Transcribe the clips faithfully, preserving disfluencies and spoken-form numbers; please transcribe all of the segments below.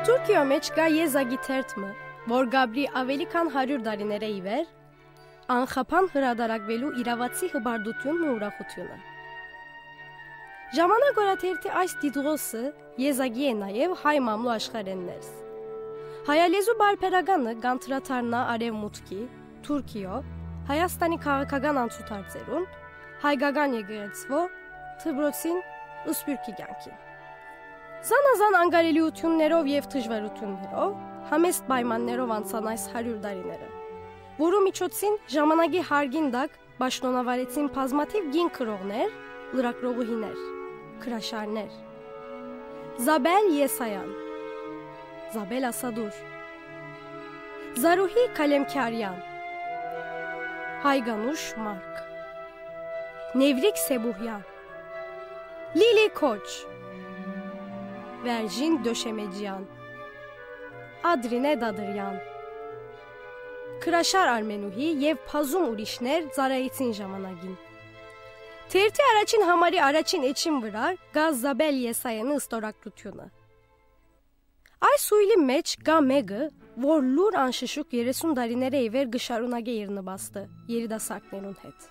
Թուրքիո մեջ կա եզակի թերթը, որ Գաբրի ավելի քան հարյուր տարիներ է ի վեր անխափան հրադարակվելու իրավացի հբարդությունն ու ուրախությունը։ Ժամանակ օրաթերթի այս տիտղոսը եզակի է նաև հայ մամլու աշխարհեններս։ Հայալեզու բարբերականը գանտրաթարնա արևմուտքի, Թուրքիո, Հայաստանի քաղաքական անցուդարձերուն, հայկական եկեղեցվո, Թբրոցին, Սփյուռքի կյանքին։ Զանազան անկարելիություններով եւ դժվարություններով, համեստ պայմաններով անցան այս հարյուր տարիները, որու միջոցին ժամանակի հարգին դակ պաշտոնավարեցին բազմաթիվ գին քրողներ, լրագրողուհիներ, քրաշարներ։ Զաբել Եսայան, Զաբել Ասադուր, Զարուհի Քալեմքարյան, Հայգանուշ Մարկ, Նևրիկ Սեբուհյան, Լիլի Քոչ, Վերժին Դոշեմեջյան, Ադրինե Դադրյան, Քրաշար Արմենուհի եւ բազում ուրիշներ ծառայեցին ժամանակին։ Թերթի առաջին համարի առաջին էջին վրա կա Զաբել Եսայանի ստորագրությունը։ Այս ուիլի մեջ կա մեկը, որ լուր անշշուկ երեսուն տարիներ է ի վեր գշարունակե իր նպաստը երիտասարդներուն հետ։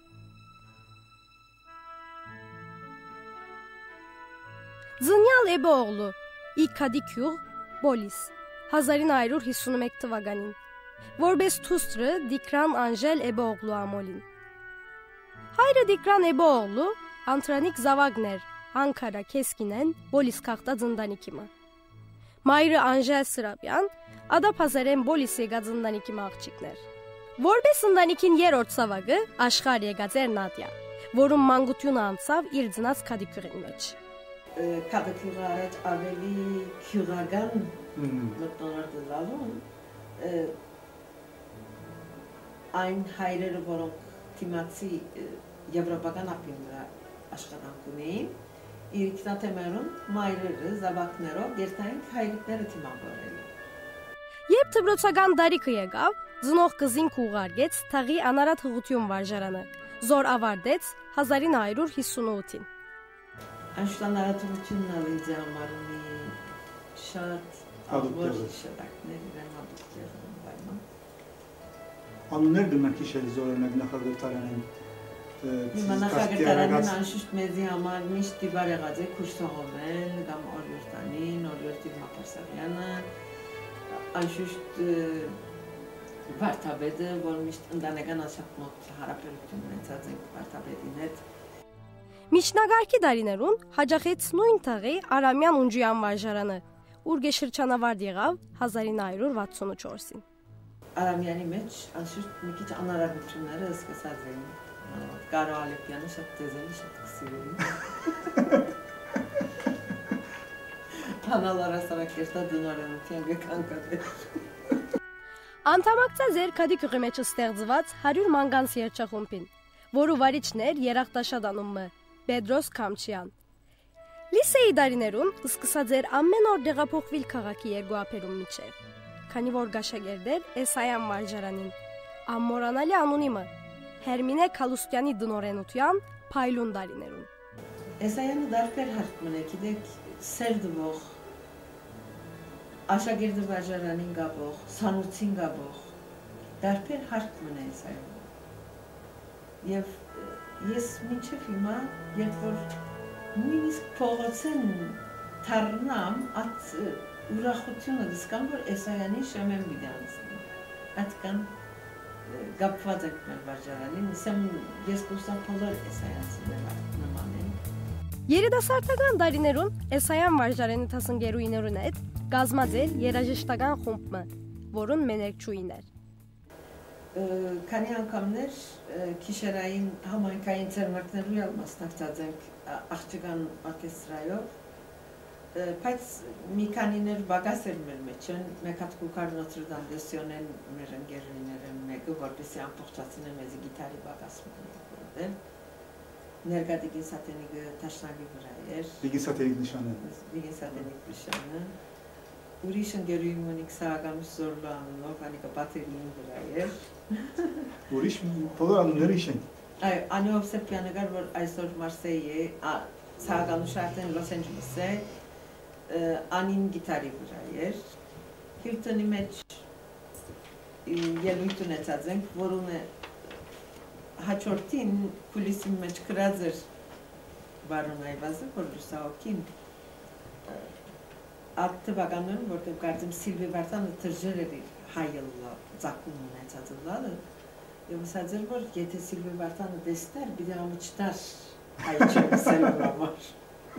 Զնյալ Էբոօղլու, Իքադիկյուղ, Բոլիս, հազար նոյ հարյուր հիսունմեկ թվականին, որպես թուստրը Դիկրան Անժել Էբոօղլու ամոլին։ Հայրը Դիկրան Էբոօղլու, Անտրանիկ Զավագներ, Անկարա Քեսկինեն, Բոլիս քաղտած ընտանիքի մը։ Մայրը Անժել Սրաբյան, ադափազերեն Բոլիս եկած ընտանիքի մը աղջիկներ։ Որպես ընտանիքին երրորդ զավակը աշխարհ եկած էր Նադյա, որում մանկությունը անցավ իր ծնած Քադիկյուղի մեջ։ Քադիկյուղը առաջ ավելի քյուղական մտնոլորտ լալուն այն հայրերը, որոնք թիմացի եվրոպական ապին վրա աշխատանք ունեին, իր ինքնաթեմերուն մայրերը զավակներով երթային հայրիկները թիմավորել։ Երբ դպրոցական տարիքը եկավ, ծնող կզին կուղարկեց թաղի անարատ հղություն վարժարանը, զոր ավարտեց հազար նոյ հարյուր հիսունութին։ Անշտանարատությունն ալ ինձ համար ունի շատ ավոր շատակներ իրեն հատուկ տեղն վայման։ Անուններ գնանք հիշել զորոնակ նախագծարանեն։ Հիմա նախագծարանեն անշուշտ մեզի համար միշտ դիվար եղած է Քուրսողովեն կամ Օրյուրտանին, Օրյուրտի Մապարսավյանը, անշուշտ Վարդապետը, որ միշտ ընտանեկան շատ մոտ հարաբերություն ունեցած ենք Վարդապետին հետ։ Միջնագարքի տարիներուն հաջախեց նույն թաղի Արամյան Ունջյան վարժարանը, ուր գեշրջանավարդ եղավ հազար նոյ հարյուր վաթսունուչորսին։ Արամյանի մեջ անշուշտ մի քիչ անարագությունները սկսած էին։ Կարո Ալեպյանը շատ տեզելի, շատ կսիրելի։ Հանալարասարակերտա դինարենության գկանքատեր։ Անդամակցած էր Քադիկյուղի մեջ ստեղծված հարյուր մանգանց երջախումբին, որու վարիչներ երախտաշատ անումը Պետրոս Քամչյան։ Լիսեի դարիներուն սկսած էր ամեն օր դեղափոխվել քաղաքի երկու ափերում միջև, քանի որ գաշագերդեր Էսայան վարժարանին, ամմորանալի անունիմը Հերմինե Քալուստյանի դնորենության փայլուն դարիներուն։ Էսայանը դարբեր հարկմն է, գիտեք, սերդվող, աշագերդը վարժարանին գաբող, սանուցին գաբող, դարբեր հարկմն է Էսայանը։ Եվ ես մինչև հիմա, երբ որ նույնիսկ փողոցեն թարնամ, այդ ուրախությունը դիսկամ, որ Էսայանի շեմեմ բիդանցնի։ Այդքան գապված եք մեր վարժարանին, նսեմ ես կուսամ փոլոր Էսայանցիներ նման ենք։ Երիտասարդական տարիներուն Էսայան վարժարանի թասնգերուիներուն հետ կազմած էր երաժշտական խումբը, որուն մեներկչուին էր։ Քանի անգամներ քիշերային համայնքային ցերնակներու յալ մասնակցած ենք աղջկան օրկեստրայով, բայց մի քանիներ բագաս էր մեր մեջ են, մեկ հատ կուկար Նոտրդամ դեսյոնեն մեր ընկերուիները մեկը, որպեսի ամբողջացնեն մեզի գիտարի բագասը որտեղ ներկա Տիկին Սատենիկը տաշնագի վրա էր։ Տիկին Սատենիկ նշանը։ Տիկին Սատենիկ նշանը։ Ուրիշ ընկերուին մոնիկ Սարագանուս Զորլու անունով, անիկը բաթերին վրա էր։ Ուրիշ բոլոր անունները իշեն։ Այո, Անի Հովսեփյանը գար, որ այսօր Մարսեի է, Սարագանուշը արդեն Լոս Անջելես է, անին գիտարի վրա էր։ Հիրտնի մեջ ելույթ ունեցած ենք, որում է հաջորդին կուլիսի մեջ գրած էր Բարոն Այվազը, որ լուսահոգին այդ թվականներում, որտեղ կարծեմ Սիլվի Վարդանը թրջեր էր իր հայելը ծակում ունեցած լալը, եւ ասած էր, որ եթե Սիլվի Վարդանը տեսներ, պիտի ամիջտար հայ չմսելու համար։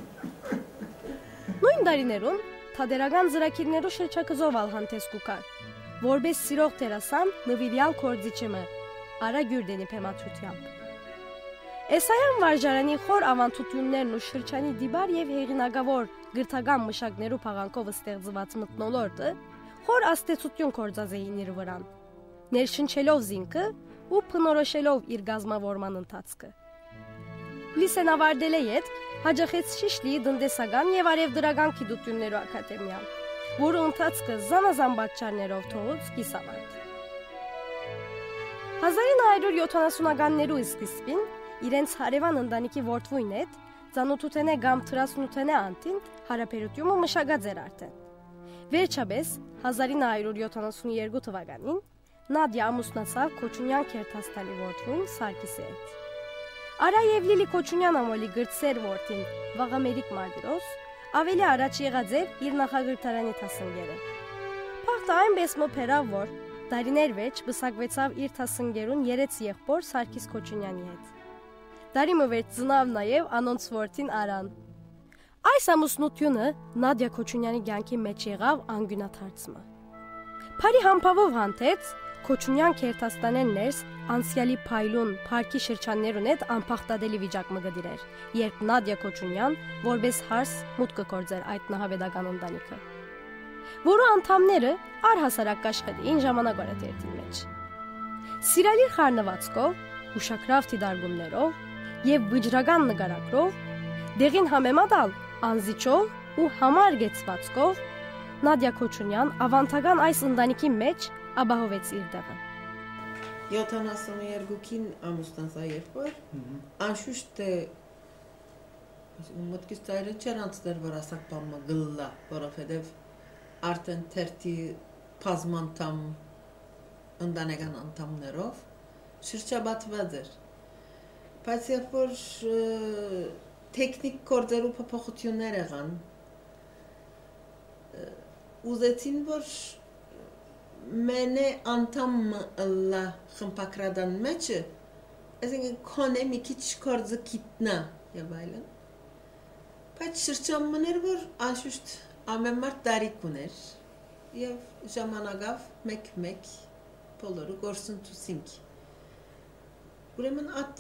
Նույն դարիներուն թադերական ծրագիրներու շրջակզով ալ հանդես կուկար, որպես սիրող տերասան նվիրյալ կորձիչիմը, արա գյուրդենի պեմատրությամբ։ Էսայան վարժարանի խոր ավանդություններն ու շրջանի դիբար և հեղինակավոր գրթական մշակներու փաղանքով ստեղծված մթնոլորտը խոր աստեցություն կործազեին իր վրան, ներշնչելով զինքը ու փնորոշելով իր գազմավորման ընթացքը։ Լիսենավարդել է ետ հաջախեց Շիշլիի դնդեսական և արևդրական գիտություններու ակադեմիան, որը ընթացքը զանազան պատճառներով թողուց կիսավարդ։ հազար նոյ հարյուր յոթանասունականներու սկիզբին իրենց հարևան ընտանիքի որդվույն հետ ծանոթութենե կամ թրասնութենե անտին հարաբերությունը մշակած էր արդեն։ Վերջապես հազար նոյ հարյուր յոթանասունյոթ թվականին Նադյա ամուսնացավ Քոչունյան Քերթաստանի որդվույն Սարգիսի հետ։ Արա եւ Լիլի Քոչունյան ամոլի գրծեր որդին Վաղամերիկ Մարգրոս ավելի առաջ եղած էր իր նախագրթարանի թասնգերը։ Փախտը այնպես մփերավ, որ դարիներ վեճ բսակվեցավ իր թասնգերուն երեց եղբոր Սարգիս Քոչունյանի հետ։ Դարի մվերջ ծնավ նաև անոնց որդին Արան։ Այս ամուսնությունը Նադյա Քոչունյանի կյանքի մեջ եղավ անգյունաթարցմը։ Փարի համբավով հանդեց Քոչունյան Քերթաստանեն ներս անցյալի փայլուն փարքի շրջաններուն հետ անփախտադելի վիճակ մը գդիրեր, երբ Նադյա Քոչունյան որպես հարս մուտք կորձեր այդ նահավեդական ընտանիքը, որու անդամները առհասարակ կաշխատեին ժամանակորաթերթի մեջ։ Սիրալիր խառնվածքով, ուշագրավ դիդարգումներով եւ վճռական նկարագրով, դեղին համեմատալ անզիջով ու համար գեցվածքով Նադյա Քոչունյան ավանդական այս ընտանիքի մեջ ապահովեց իր տեղը։ յոթանասունյոթին ամուսնացա երբ անշուշտ մտքից ծայրը չեր անցներ, որ ասակ բամը գլլա, որովհետև արդեն թերթի բազմանդամ ընտանեկան անդամներով շրջապատված էր։ Բայց երբ որ տեխնիկ գործերու փոփոխություններ եղան, ուզեցին, որ մենե անդամ լա խմպակրադան մեջը, այսինքն կոնե մի քիչ գործը գիտնա եւ այլն։ Բայց շրջաններ, որ անշուշտ ամեն մարդ տարիք ուներ եւ ժամանակավ մեկ-մեկ բոլորը գործընթացինք։ Ուրեմն at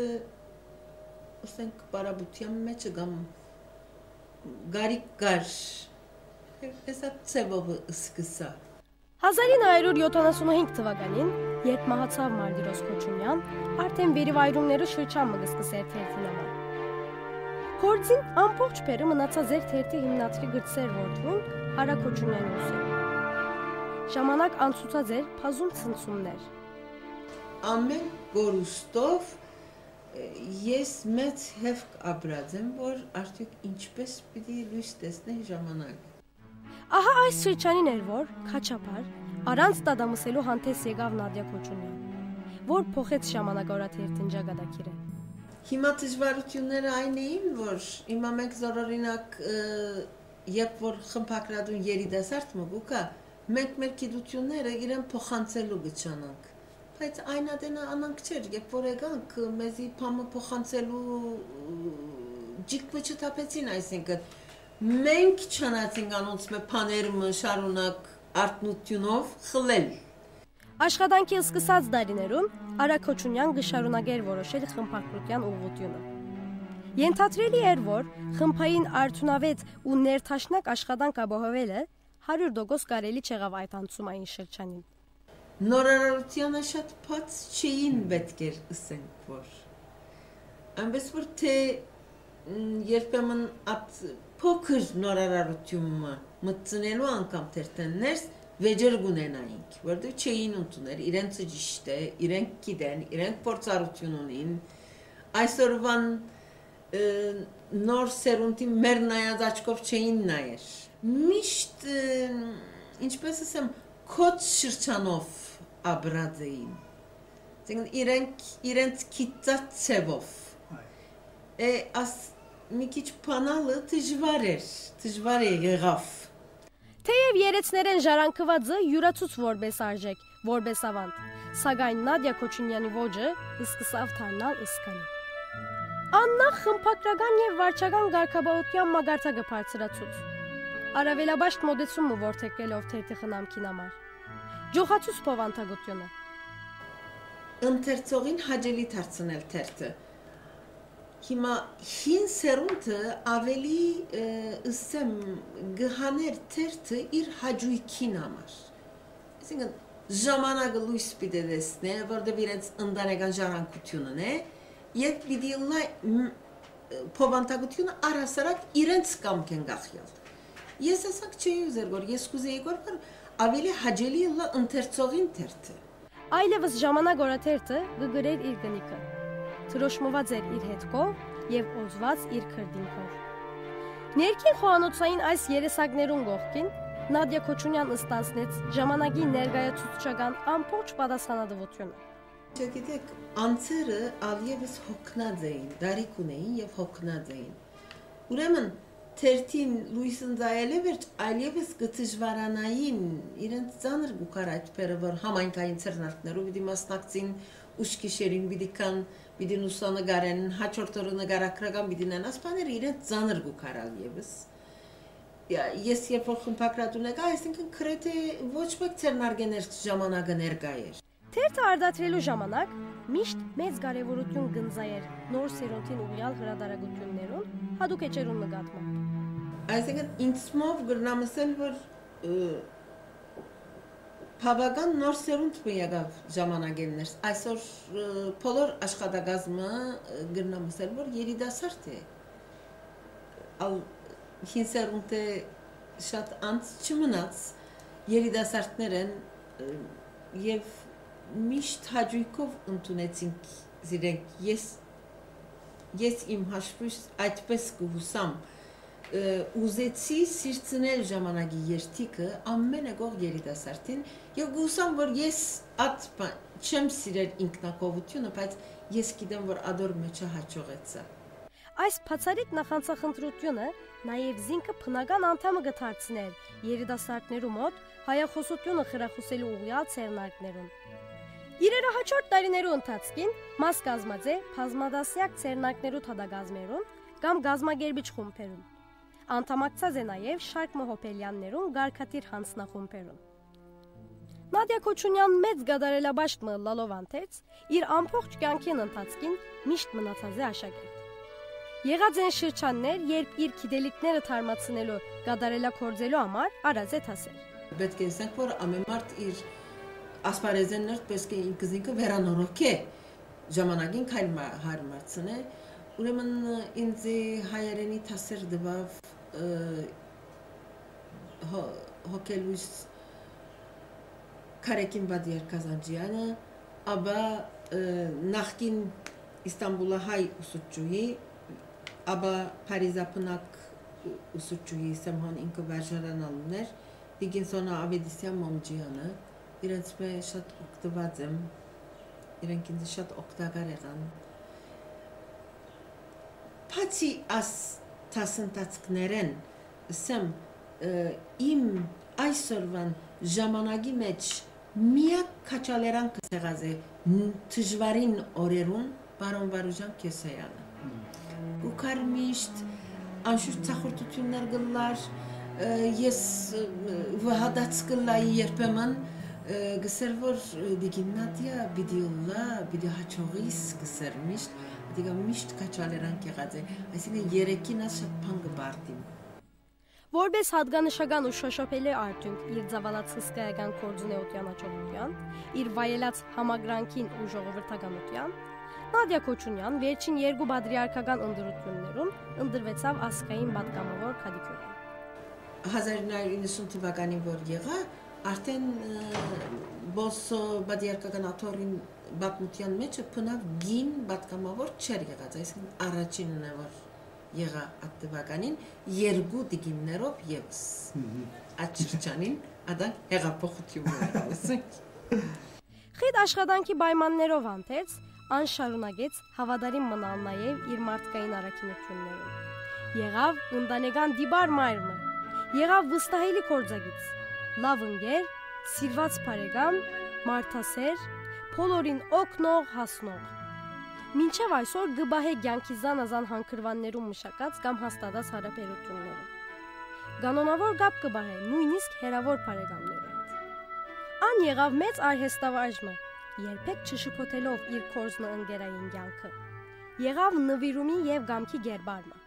ասենք բարաբության մեջ կամ գարիկ գար էսա ծևովը սկսա։ հազար նոյ հարյուր յոթանասունհինգ թվականին, երբ մահացավ Մարգիրոս Քոչունյան, արդեն վերիվայրումները շրջան մը սկսեր թերթին համար։ Գործին ամբողջ փերը մնացած էր թերթի հիմնադրի գրծեր որդուն Արա Քոչունյանի ուսում։ Ժամանակ անցուցած էր փազում ցնցումներ։ Ամեն գորուստով ես մեծ հեվք ապրած եմ, որ արդյոք ինչպես պիտի լույս տեսնի ժամանակը։ Ահա այս շրջանին էր, որ քաչապար առանց տադամսելու հանդես եկավ Նադյա Քոչունյան, որ փոխեց ժամանակորաթերթին ճակատագիրը։ Հիմա դժվարությունները այն էին, որ հիմա մենք զորօրինակ երբ որ խմբակրադուն երիտասարդ մգուկա, մենք մեր գիտությունները իրեն փոխանցելու գճանանք։ Բայց այն ադենա անանք չէր, երբ որ եկանք մեզի փամը փոխանցելու ջիկվը չթափեցին, այսինքն մենք չանացինք անոնց մե փաներմը շարունակ արտնությունով խլել։ Աշխատանքի սկսած դարիներում Արա Քոչունյան գշարունակեր որոշել խմբակրության ուղղությունը։ Ենթադրելի էր, որ խմբային արդյունավետ ու ներթաշնակ աշխատանք ապահովելը հարյուր տոկոս կարելի չեղավ այդ անցումային շրջանին։ Նորարարությանը շատ բաց չէին պետք էր ասենք, որ այնպես որ թե երբեմն at փոքր նորարարությունը մտցնելու անգամ թերթներս վեճեր գունենայինք, որտեղ չէին ընդունել իրենց ճիշտ է, իրենք գիտեն, իրենք փորձառություն ունին, այսօրվան նոր սերունդի մեր նայած աչքով չէին նայեր։ Միշտ ինչպես ասեմ, կոց շրջանով ապրած էին։ Այսինքն իրենք իրենց քիծած ցևով։ Է աս մի քիչ փանալը դժվար էր, դժվար է եղավ։ Թեև երեցներեն ժառանգվածը յուրացուց որպես արժեք, որպես ավանդ, սակայն Նադիա Քոչունյանի ոճը սկսավ դառնալ ըսկալի։ Աննախ խմբակրական եւ վարչական ղարքաբաության մագարտակը բարձրացուց։ Արավելաբաշտ մոդեցումը որթեքելով թերթի խնամքին համար։ Ջոխացուց փովանտագությունը։ Ընթերցողին հաջելի դարձնել թերթը։ Հիմա հին սերունդը ավելի ըսեմ գհաներ թերթը իր հաջույքին համար։ Այսինքն ժամանակը լույս պիտի տեսնե, որտեղ իրենց ընտանեկան ժառանգությունն է, եւ պիտի լա փոխանցությունը առհասարակ իրենց կամքեն գախյալ։ Ես ասակ չէի ուզեր, որ ես կուզեի որ ավելի հաջելի լա ընթերցողին թերթը։ Այլևս ժամանակ օրաթերթը գգրեր իր գնիկը։ Թրոշմված էր իր հետքով եւ օզված իր քրդինքով։ Ներքին խոհանոցային այս երեսակներուն գողքին Նադիա Քոչունյան ստանցնեց ժամանակի ներկայացուցչական ամբողջ պատասխանատվությունը։ Չգիտեք, անձերը ալիևս հոգնած էին, դարիք ունեին եւ հոգնած էին։ Ուրեմն թերթին լույսն ծայելը վերջ այլևս գծժվարանային իրենց ծանր գուկար այդպերը որ համայնքային ցերնարկներով պիտի մասնակցին ուշքիշերին պիտի կան պիտի նուսանագարեն հաջորդ օրը նկարագրական պիտի նան ասպաները իրենց ծանր գուկար այլևս ես երբ որ խմբակրատուն եկա այսինքն քրեթե ոչ մեկ ցերնարգեներ ժամանակը ներկա էր Թերթը արդատրելու ժամանակ միշտ մեծ կարևորություն գնձայեր նոր սերունդին ուղղյալ հրադարագություններուն հadoop էջերուն նկատմամբ Այսինքն ինձմով գրնամսել որ բավական նոր սերունդ մի եղավ ժամանակերներ այսօր բոլոր աշխատակազմը գրնամսել որ երիտասարդ է ալ հին սերունդը շատ անց չմնաց երիտասարդներն եւ միշտ հաջույքով ընդունեցինք զիրենք ես ես իմ հաշվից այդպես կհուսամ ուզեցի սիրցնել ժամանակի երթիկը ամենագող երիտասարդին եւ գուսամ որ ես at չեմ սիրել ինքնակողությունը բայց ես գիտեմ որ ադոր մեջը հաջողեցա Այս բացառիկ նախանցախնդրությունը նաեւ զինքը բնական անդամը գտարցներ երիտասարդներու մոտ հայախոսությունը խրախուսելու ուղղյալ ցերնարկներուն Իրերը հաջորդ տարիներու ընթացքին մաս կազմած է բազմադասյակ ցերնակներու թադագազմերուն կամ գազմագերբիչ խումբերուն Անդամակցած է նաև շարք մոհոպելյաններուն գարկատիր հանձնախումբերուն։ Նադիա Քոչունյան մեծ գադարելաբաշտ մլալով անթերց իր ամբողջ կյանքին ընթացքին միշտ մնացած է աշակերտ։ Եղած են շրջաններ, երբ իր գիտելիքները թարմացնելու գադարելակորձելու համար արած է հասել։ Պետք է ասենք, որ ամեն մարդ իր ասպարեզեններ պետք է ինքզինքը վերանորոգե ժամանակին հարմարցնե Ուրեմն ինձ հայերենի թասեր դվավ հոկելույս Կարեկին Բադիար Կազանջյանը, ապա նախկին Իստանբուլահայ ուսուցչուհի, ապա Փարիզապնակ ուսուցչուհի Սեմհան ինքը վարժարանալուն էր, Դիգինսոնա Ավետիսյան Մոմջյանը, իրենց մեջ շատ օգտված եմ, իրենք ինձ շատ օգտակար եղան Բացի աս տասնտացքներեն, ասեմ, իմ այսօրվան ժամանակի մեջ միակ քաչալերան կսեղած է թժվարին օրերուն բարոն Վարուժան Քեսայանը։ Գուքար միշտ անշուշտ ցախորտություններ գլար, ես վհադած գլայի երբեմն գսեր որ դիգինատիա բիդիոլա բիդի հաչողիս գսեր միշտ դիգա միշտ կաչալերան եղած է այսինքն երեքին շատ բան կբարտին Որպես հատկանշական ու շոշափելի արդյունք իր ծավալած հսկայական կորձունեության աճողության, իր վայելած համագրանքին ու ժողովրդականության, Նադիա Քոչունյան վերջին երկու բադրիարքական ընդրություններում ընդրվեցավ ասկային պատգամավոր քադիքորեն։ հազար նույնսուն իննսուն թվականին որ եղա, արդեն բոսո բադրիարքական աթորին բատմության մեջը փնավ գին պատգամավոր չեր եղած, այսինքն առաջինն է որ եղա այդ թվականին երկու դիգիմներով եւս աչիրջանին ադան հեղափոխություններ ասենք Խիտ աշխատանքի պայմաններով հանդերձ ան շարունակեց հավատարիմ մնալ նաև իր մարդկային առաքինություններում եղավ ընտանեկան դիբար մայրը եղավ վստահելի կորձագից լավ ընկեր սիրված բարեկամ մարդասեր փոլորին օգնող հասնող Մինչև այսօր գբահե կյանքի զանազան հանքրվաններում մշակած կամ հաստատած հարաբերությունները։ Կանոնավոր գապ կբահե նույնիսկ հերավոր բարեկամներով։ Ան եղավ մեծ արհեստավարժը, երբեք չշփոթելով իր կորձնը ընկերային կյանքը։ Եղավ նվիրումի եւ գամքի գերբարը։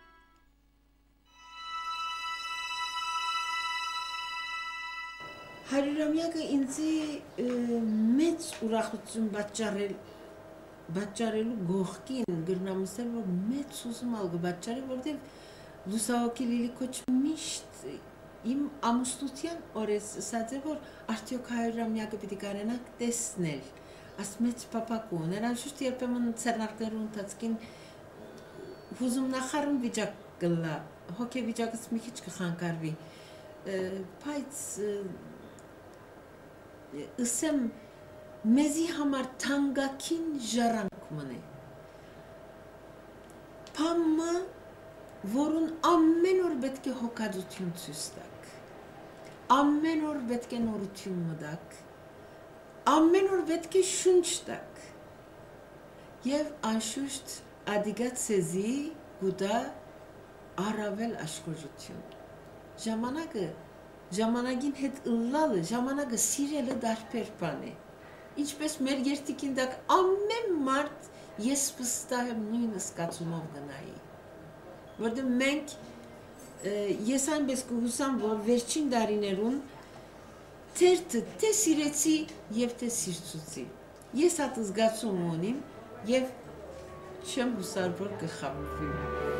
Հարյուրամյակը ինձ մեծ ուրախություն պատճառել Բաճարելու գողքին գրնամսել որ մեծ ուզում ալգը բաճարի որտև լուսահոգի լիլիքոչ միշտ իմ ամուսնության օրես ասած է որ արդյոք հարյուրամյակը պիտի կարենակ տեսնել աս մեծ պապակու նրանշուշտ երբեմն ցերնակներու ընթացքին հուզում նախարում վիճակ կլա հոգե վիճակս մի քիչ կխանգարվի բայց ըսեմ մեզի համար թանկագին ժառանգ մնե Փամը որուն ամեն օր պետք է հոգածություն ցույց տաք ամեն օր պետք է նորություն մտաք ամեն օր պետք է շունչ տաք եւ անշուշտ ադիգա ցեզի գուտա առավել աշխուժություն ժամանակը ժամանակին հետ ըլլալը ժամանակը սիրելը դարբեր բան է Ինչպես մեր երթիկին դակ ամեն մարդ ես վստահ եմ նույն զգացումով գնայի որտեղ մենք ես այնպես կհուսամ որ վերջին տարիներուն թերթը թե սիրեցի եւ թե սիրծուցի ես այդ զգացում ունիմ եւ չեմ հուսալ որ կխաբվի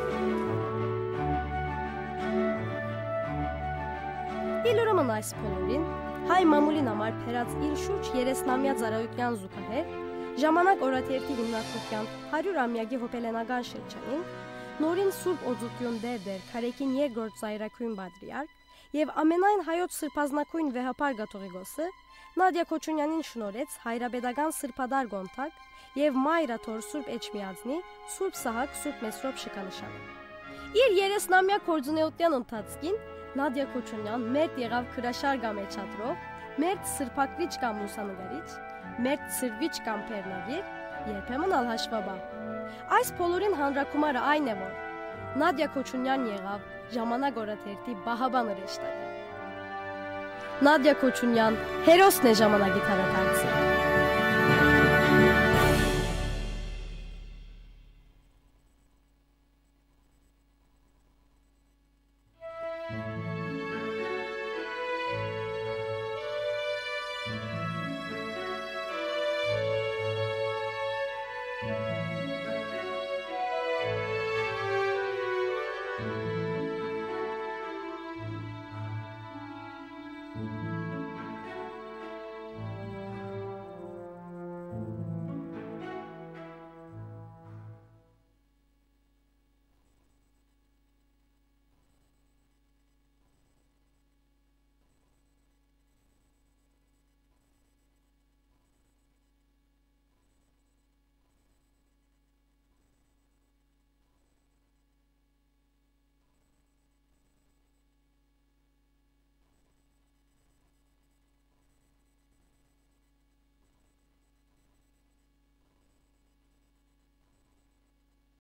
Իլուրոմն այս փոլորին Հայ մամուլին համար փերած իր շուրջ երեսնամյա ծառայության զուգահեռ ժամանակ օրաթերթի հիմնադրության հարյուրամյակի հոպելենական շրջանին նորին Սուրբ Օձություն Դերդեր Քարեկին երկրորդ ծայրակույն պատրիարք եւ ամենայն հայոց սրբազնակույն վեհապար Գաթողիկոսը Նադիա Քոչունյանին շնորհեց հայրապետական սրբադար գոնթակ եւ Մայրաթոր Սուրբ Էջմիածնի Սուրբ Սահակ Սուրբ Մեսրոպ շքանշանը Իր երեսնամյա կորձունեության ընթացքին Նադիա Քոչունյան մերտ եղավ քրաշար գամեչատրով, մերտ սրբակրիչ կամ լուսանգարիչ, մերտ սրվիչ կամ պերնագիր, երբեմն ալ հաշվաբա։ Այս փոլորին հանրակումարը այն է, որ Նադիա Քոչունյան եղավ ժամանակ օրաթերթի բահաբան հրեշտակը։ Նադիա Քոչունյան հերոսն է ժամանակի թարաթարցի։